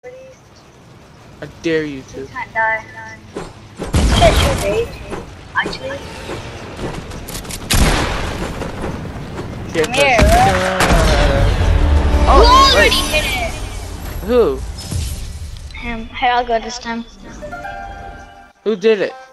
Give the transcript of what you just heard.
I dare you to. You can't die. Catch your bait, actually. Come here, Oh, you already hit it! Who? Him. Here, I'll go this time. Who did it?